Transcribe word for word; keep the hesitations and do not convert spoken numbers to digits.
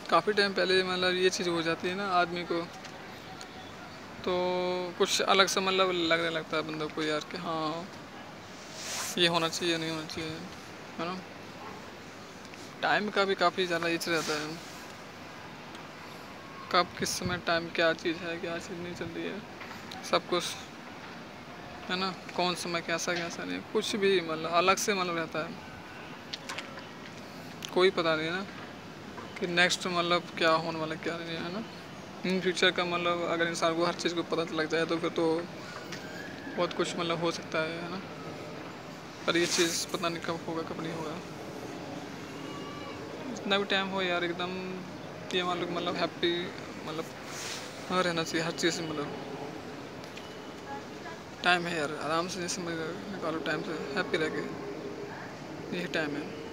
काफ़ी टाइम पहले मतलब ये चीज़ हो जाती है ना आदमी को, तो कुछ अलग सा मतलब लगने लगता है बंदों को यार कि हाँ ये होना चाहिए नहीं होना चाहिए, है ना। टाइम का भी काफ़ी ज़्यादा इच रहता है, कब किस समय टाइम क्या चीज़ है क्या चीज़ नहीं चल रही है, सब कुछ, है ना। कौन समय कैसा कैसा नहीं, कुछ भी मतलब अलग से मतलब रहता है, कोई पता नहीं ना कि नेक्स्ट मतलब क्या होने वाला क्या नहीं है ना। इन फ्यूचर का मतलब अगर इंसान को हर चीज़ को पता लग जाए तो फिर तो बहुत कुछ मतलब हो सकता है है ना। पर ये चीज़ पता नहीं कब होगा कब नहीं होगा। जितना भी टाइम हो यार एकदम ये मान लो मतलब हैप्पी मतलब हाँ रहना चाहिए हर चीज़ से, मतलब टाइम है यार आराम से जैसे निकालो टाइम से हैप्पी रह के, यही टाइम है।